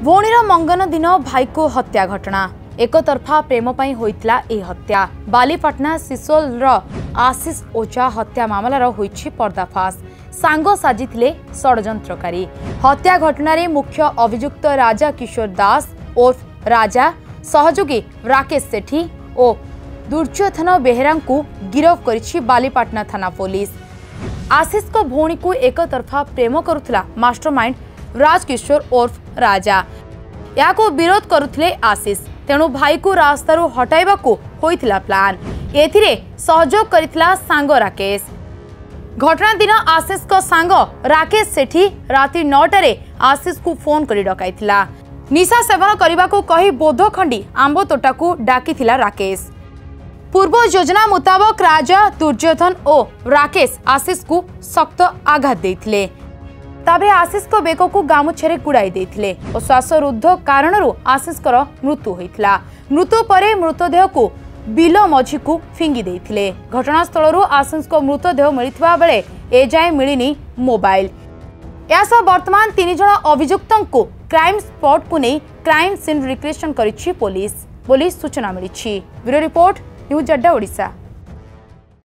भौणीर मंगन दिन भाई को हत्या घटना एक तरफा प्रेम पई होइतला ए हत्या। बालीपाटना सिसोल आशीष ओझा हत्या मामलार होइछि पर्दाफाश। सांग साजिथिले षड्यंत्रकारी। हत्या घटना मुख्य अभियुक्त राजा किशोर दास उर्फ राजा, सहयोगी राकेश सेठी और दुर्योधन बेहेरा को गिरफ करिछि बालीपाटना थाना पुलिस। आशीष को भौणी को एक तरफा प्रेम करुथला मास्टरमाइंड राजकिशोर उर्फ राजा। या को विरोध करुथले आशीष, तेणु भाई को रास्तारू हटाइबाकू होइथिला प्लान। एथिरे सहयोग करिथिला सांग राकेश। घटना दिन आशीष को सांग राकेश सेठी राति 9टारे आशीष को फोन करी डकाइथिला। निशा सेवन करने को कही बोधखंडी आंब तोटा को डाकिथिला राकेश। पूर्व योजना मुताबक राजा, दुर्योधन और राकेश आशीष को सख्त आघात देथिले। ताबे आशीष को बेक को गामुछे गुड़ाई देथिले और श्वासरुद्ध कारण आशीष मृत्यु होइथिला। मृत्यु परे मृतदेह को बिल मझी को फिंगी देथिले। घटनास्थल आशीष को मृतदेह मिलिथिबा बेले एजाए मिलिनी मोबाइल। यासह वर्तमान 3 जन अभियुक्तों को क्राइम स्पॉट को नहीं क्राइम सीन रिक्रिएशन करिछि पुलिस बोली सूचना मिली। ब्यूरो रिपोर्ट न्यूज अड्डा ओडिशा।